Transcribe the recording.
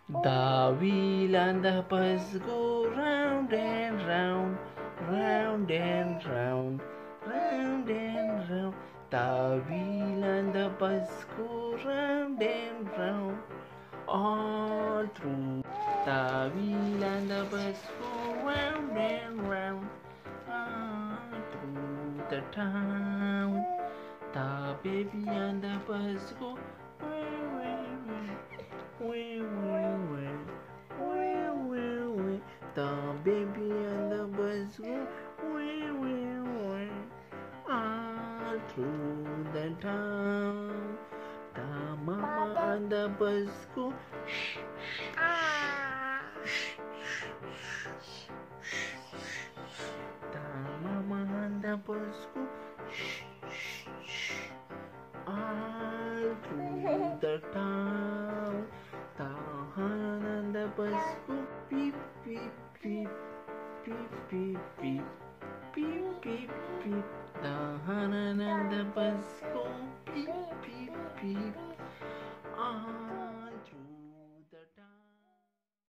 The wheel and the bus go round and round, round and round, round and round. The wheel and the bus go round and round, all through. The wheel and the bus go round and round, all through the town. The baby and the bus go the baby and the bus go all through the town. The mama and the bus go the mama and the bus go all through the town. The hen and the bus go beep beep beep beep beep beep beep beep beep. The hen and the bus go beep beep beep.